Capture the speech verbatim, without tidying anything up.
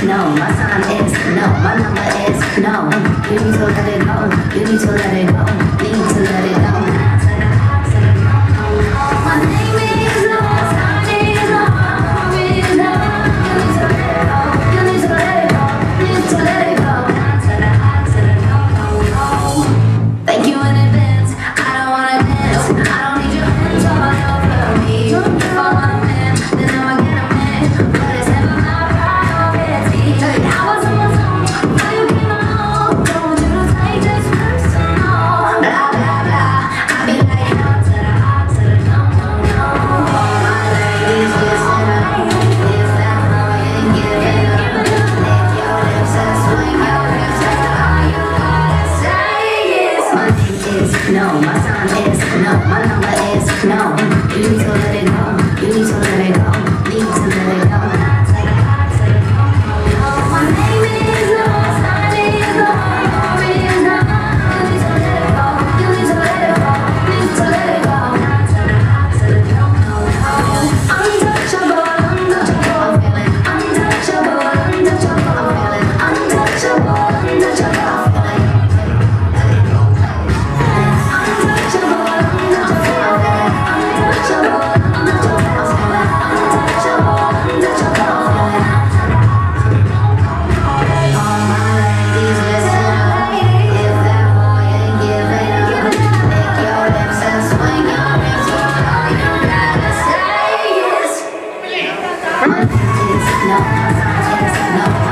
no, my sign is no, my number is no. You need to let it go, you need to let it go, need to let it go. My name is no, my sign is no, my number is no. You need to let it go, you need to let it go, need to let it go. Thank you in advance, I don't wanna dance, I don't need your hands all over me. If I want a man, then I'ma get a man, but it's never my priority. I was on my phone, now you came along, don't want you to take this personal. Blah blah blah, I be like no to the hot to the no no no. All my ladies listen up, if that boy ain't giving up, lick your lips and swing your hips, that's all you gotta say is my name is no, my sign is no, my number is no. You need to let it go, you need to let it go, need to let it go. My name is no, my sign is no, my number is no. You need to let it go, you need to let it go, need to let it go. Untouchable, untouchable, I'm feeling untouchable, untouchable, I'm feeling untouchable, untouchable, I'm feeling untouchable, untouchable, I'm feeling untouchable, untouchable, I'm feeling untouchable, untouchable, I'm feeling. All my ladies listen up, if that boy ain't giving up, lick your lips and swing your hips, all you gotta say is my name is no, my sign is no.